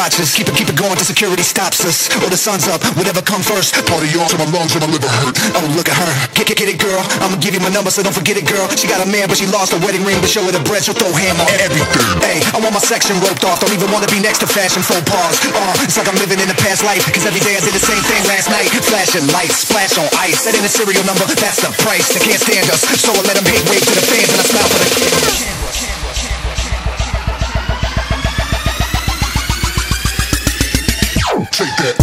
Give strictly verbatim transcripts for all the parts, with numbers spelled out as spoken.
watch us. Keep it, keep it going till security stops us. Or the sun's up, whatever come first. Party on till my lungs and my liver hurt. Oh, look at her. Get, get, get it, girl. I'ma give you my number, so don't forget it, girl. She got a man, but she lost a wedding ring. But show her the bread, she'll throw ham on everything. Hey, I want my section roped off. Don't even wanna be next to fashion faux pas. Uh, it's like I'm living in a past life. Cause every day I did the same thing last night. Flashing lights, splash on ice. That ain't a serial number, that's the price. They can't stand us, so I let them hate. Wave to the fans and I smile for the camera. Take that.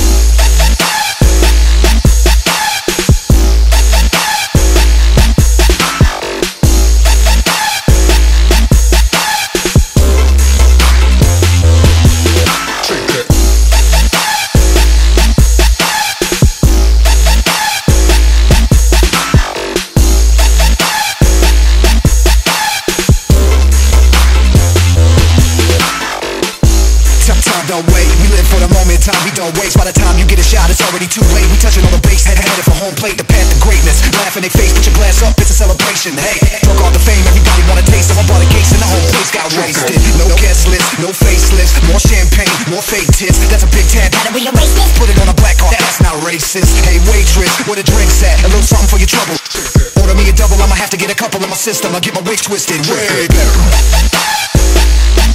Don't wait, we live for the moment, time we don't waste. By the time you get a shot, it's already too late. We touching on the base, head headed for home plate. The path to greatness, laugh in their face, put your glass up, it's a celebration. Hey, talk all the fame, everybody wanna taste. So I bought a case and the whole place got wasted. No guest list, no facelifts, more champagne, more fake tits. That's a big tab, gotta be a racist. Put it on a black card, that's not racist. Hey waitress, where the drinks at? A little something for your trouble. Order me a double, I'ma have to get a couple in my system. I get my wigs twisted, way better.